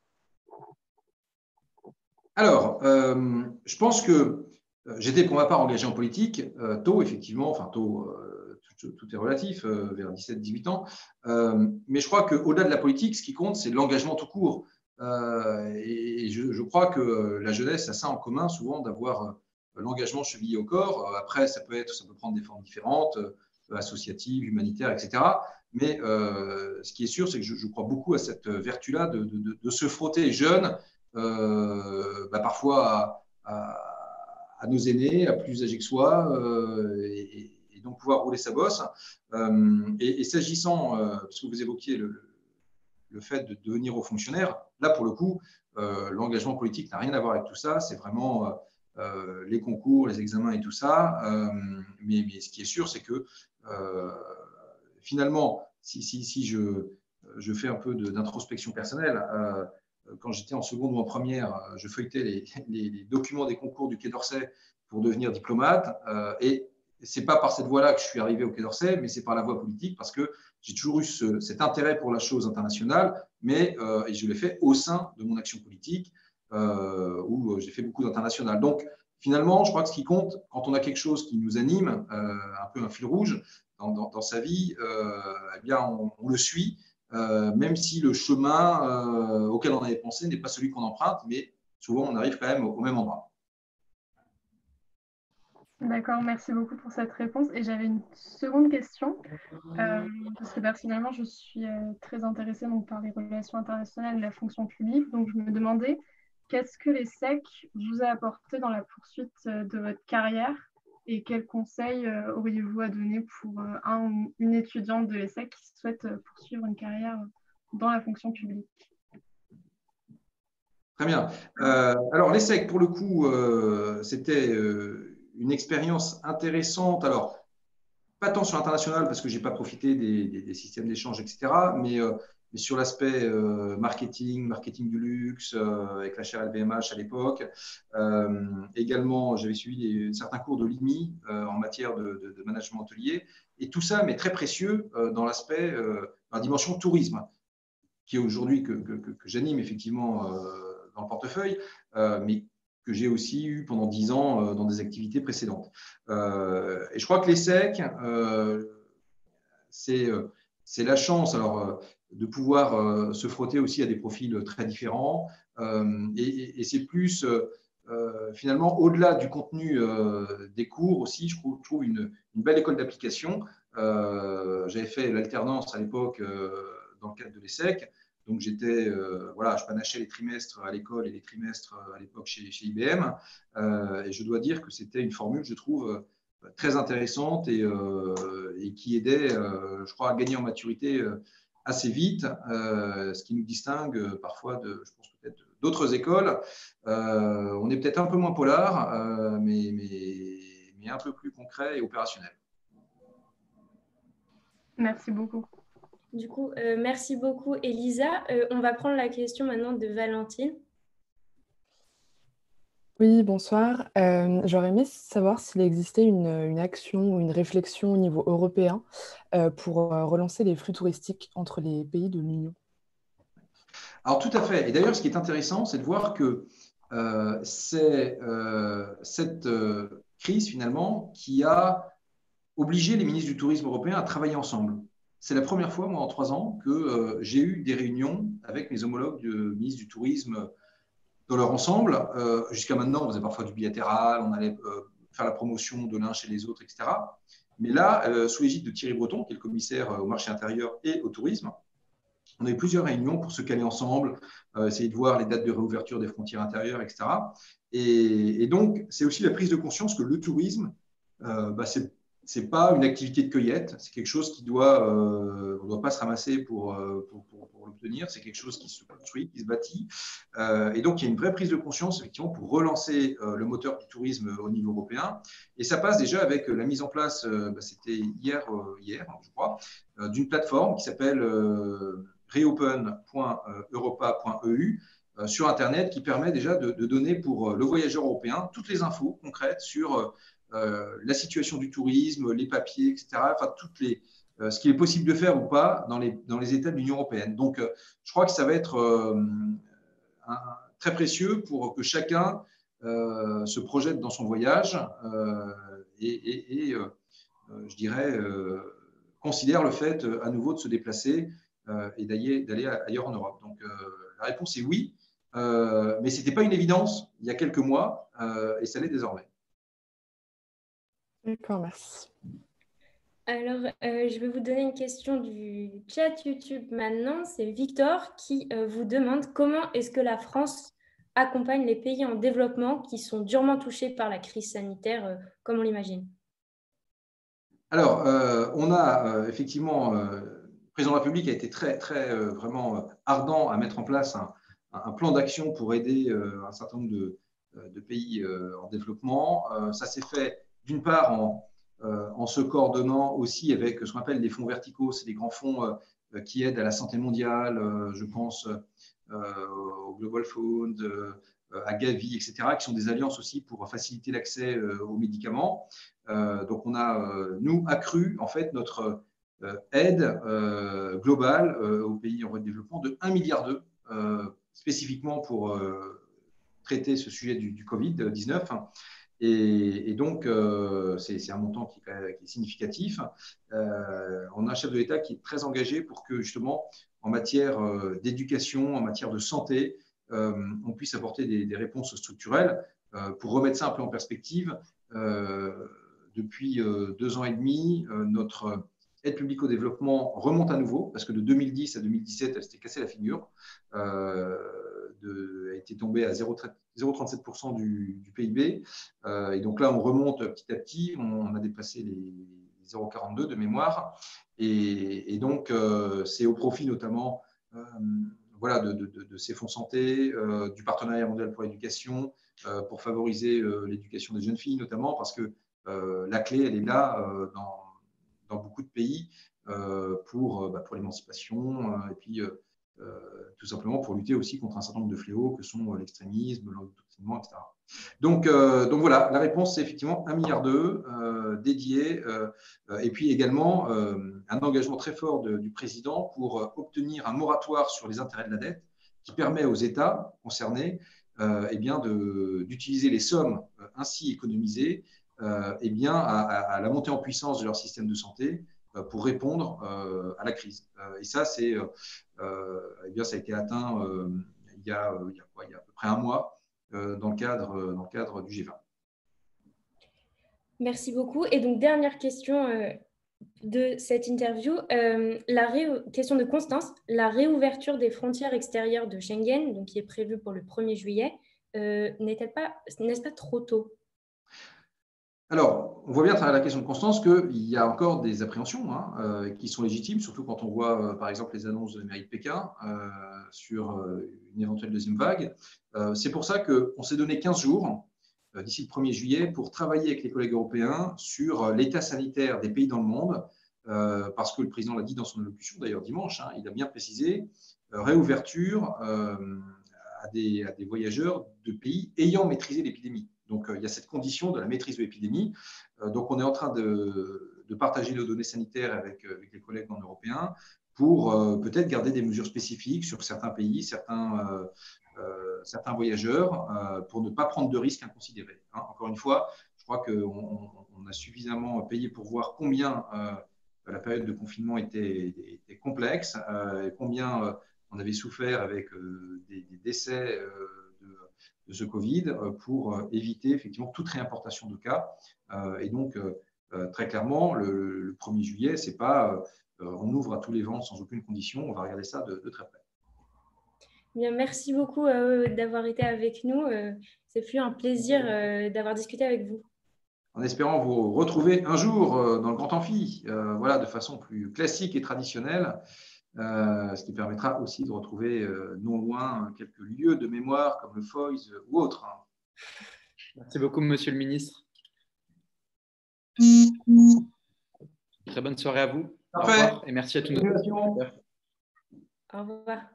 Alors, je pense que j'étais pour ma part engagé en politique tôt, effectivement, enfin tôt, tout est relatif, vers 17-18 ans. Mais je crois qu'au-delà de la politique, ce qui compte, c'est l'engagement tout court. Et je crois que la jeunesse a ça en commun, souvent, d'avoir l'engagement chevillé au corps. Après, ça peut prendre des formes différentes, associatives, humanitaires, etc. Mais ce qui est sûr, c'est que je crois beaucoup à cette vertu-là de se frotter jeune, parfois à nos aînés, à plus âgés que soi, et donc pouvoir rouler sa bosse. Et s'agissant, parce que vous évoquiez le fait de devenir haut fonctionnaire, là pour le coup, l'engagement politique n'a rien à voir avec tout ça, c'est vraiment les concours, les examens et tout ça. Mais ce qui est sûr, c'est que finalement, si je fais un peu d'introspection personnelle, quand j'étais en seconde ou en première, je feuilletais les documents des concours du Quai d'Orsay pour devenir diplomate. Et ce n'est pas par cette voie-là que je suis arrivé au Quai d'Orsay, mais c'est par la voie politique, parce que j'ai toujours eu cet intérêt pour la chose internationale, mais et je l'ai fait au sein de mon action politique, où j'ai fait beaucoup d'international. Donc, finalement, je crois que ce qui compte, quand on a quelque chose qui nous anime, un peu un fil rouge dans sa vie, eh bien, on le suit. Même si le chemin auquel on avait pensé n'est pas celui qu'on emprunte, mais souvent on arrive quand même au même endroit. D'accord, merci beaucoup pour cette réponse. Et j'avais une seconde question, parce que personnellement, je suis très intéressée donc, par les relations internationales et la fonction publique. Donc, je me demandais, qu'est-ce que l'ESSEC vous a apporté dans la poursuite de votre carrière et quels conseils auriez-vous à donner pour un ou une étudiante de l'ESSEC qui souhaite poursuivre une carrière dans la fonction publique? Très bien. Alors, l'ESSEC, pour le coup, c'était une expérience intéressante. Alors, pas tant sur l'international, parce que je n'ai pas profité des systèmes d'échange, etc., mais sur l'aspect marketing du luxe, avec la chaire LVMH à l'époque. Également, j'avais suivi certains cours de l'IMI en matière de management hôtelier. Et tout ça m'est très précieux dans l'aspect, dans la dimension tourisme, qui est aujourd'hui que j'anime effectivement dans le portefeuille, mais que j'ai aussi eu pendant 10 ans dans des activités précédentes. Et je crois que l'ESSEC, c'est la chance alors, de pouvoir se frotter aussi à des profils très différents. Et c'est plus, finalement, au-delà du contenu des cours aussi, je trouve une belle école d'application. J'avais fait l'alternance à l'époque dans le cadre de l'ESSEC. Donc, voilà, je panachais les trimestres à l'école et les trimestres à l'époque chez IBM. Et je dois dire que c'était une formule, je trouve, très intéressante et qui aidait, je crois, à gagner en maturité assez vite, ce qui nous distingue parfois je pense peut-être d'autres écoles. On est peut-être un peu moins polar, mais un peu plus concret et opérationnel. Merci beaucoup. Du coup, merci beaucoup, Elisa. On va prendre la question maintenant de Valentine. Oui, bonsoir. J'aurais aimé savoir s'il existait une action ou une réflexion au niveau européen pour relancer les flux touristiques entre les pays de l'Union. Alors, tout à fait. Et d'ailleurs, ce qui est intéressant, c'est de voir que c'est cette crise, finalement, qui a obligé les ministres du tourisme européens à travailler ensemble. C'est la première fois, moi, en 3 ans, que j'ai eu des réunions avec mes homologues ministres du tourisme dans leur ensemble. Jusqu'à maintenant, on faisait parfois du bilatéral, on allait faire la promotion de l'un chez les autres, etc. Mais là, sous l'égide de Thierry Breton, qui est le commissaire au marché intérieur et au tourisme, on a eu plusieurs réunions pour se caler ensemble, essayer de voir les dates de réouverture des frontières intérieures, etc. Et donc, c'est aussi la prise de conscience que le tourisme, c'est pas une activité de cueillette, c'est quelque chose on ne doit pas se ramasser pour l'obtenir, c'est quelque chose qui se construit, qui se bâtit. Et donc, il y a une vraie prise de conscience, effectivement, pour relancer le moteur du tourisme au niveau européen. Et ça passe déjà avec la mise en place, c'était hier, je crois, d'une plateforme qui s'appelle reopen.europa.eu sur Internet qui permet déjà de donner pour le voyageur européen toutes les infos concrètes sur la situation du tourisme, les papiers, etc. Enfin, ce qu'il est possible de faire ou pas dans les États de l'Union européenne. Donc, je crois que ça va être très précieux pour que chacun se projette dans son voyage je dirais, considère le fait à nouveau de se déplacer et d'aller ailleurs en Europe. Donc, la réponse est oui, mais ce n'était pas une évidence il y a quelques mois et ça l'est désormais. D'accord, merci. Alors, je vais vous donner une question du chat YouTube maintenant. C'est Victor qui vous demande comment est-ce que la France accompagne les pays en développement qui sont durement touchés par la crise sanitaire, comme on l'imagine. Alors, on a effectivement, le président de la République a été vraiment ardent à mettre en place un plan d'action pour aider un certain nombre de pays en développement. Ça s'est fait d'une part en se coordonnant aussi avec ce qu'on appelle les fonds verticaux, c'est des grands fonds qui aident à la santé mondiale, je pense au Global Fund, à Gavi, etc., qui sont des alliances aussi pour faciliter l'accès aux médicaments. Donc, on a, nous, accru en fait notre aide globale aux pays en voie de développement de 1,2 milliard spécifiquement pour traiter ce sujet du Covid-19. Et donc, c'est un montant qui est significatif. On a un chef de l'État qui est très engagé pour que, justement, en matière d'éducation, en matière de santé, on puisse apporter des réponses structurelles. Pour remettre ça un peu en perspective, depuis 2 ans et demi, notre aide publique au développement remonte à nouveau, parce que de 2010 à 2017, elle s'était cassée la figure, a été tombée à 0,37% du PIB. Et donc là, on remonte petit à petit, on a dépassé les 0,42 de mémoire. Et donc, c'est au profit notamment voilà, de ces fonds santé, du partenariat mondial pour l'éducation, pour favoriser l'éducation des jeunes filles notamment, parce que la clé, elle est là dans beaucoup de pays pour l'émancipation et puis tout simplement pour lutter aussi contre un certain nombre de fléaux que sont l'extrémisme, l'endoctrinement, etc. Donc voilà, la réponse, c'est effectivement 1,2 milliard dédié et puis également un engagement très fort du président pour obtenir un moratoire sur les intérêts de la dette qui permet aux États concernés d'utiliser les sommes ainsi économisées à la montée en puissance de leur système de santé pour répondre à la crise. Et ça, ça a été atteint il y a à peu près un mois dans le cadre du G20. Merci beaucoup. Et donc, dernière question de cette interview, question de Constance, la réouverture des frontières extérieures de Schengen, donc qui est prévue pour le 1er juillet, n'est-ce pas trop tôt? Alors, on voit bien à travers la question de Constance qu'il y a encore des appréhensions qui sont légitimes, surtout quand on voit, par exemple, les annonces de la mairie de Pékin sur une éventuelle deuxième vague. C'est pour ça qu'on s'est donné 15 jours d'ici le 1er juillet pour travailler avec les collègues européens sur l'état sanitaire des pays dans le monde, parce que le président l'a dit dans son allocution, d'ailleurs dimanche, il a bien précisé, réouverture à des voyageurs de pays ayant maîtrisé l'épidémie. Donc, il y a cette condition de la maîtrise de l'épidémie. Donc, on est en train de partager nos données sanitaires avec les collègues européens pour peut-être garder des mesures spécifiques sur certains pays, certains voyageurs, pour ne pas prendre de risques inconsidérés. Encore une fois, je crois qu'on a suffisamment payé pour voir combien la période de confinement était complexe, et combien on avait souffert avec des décès de ce Covid pour éviter effectivement toute réimportation de cas. Et donc, très clairement, le 1er juillet, c'est pas on ouvre à tous les vents sans aucune condition, on va regarder ça de très près. Bien, merci beaucoup d'avoir été avec nous. C'est fut un plaisir d'avoir discuté avec vous. En espérant vous retrouver un jour dans le Grand Amphi, voilà, de façon plus classique et traditionnelle, ce qui permettra aussi de retrouver non loin quelques lieux de mémoire comme le Foy's ou autres. Merci beaucoup, Monsieur le Ministre. Très bonne soirée à vous. Parfait. Au revoir et merci à tous. Au revoir.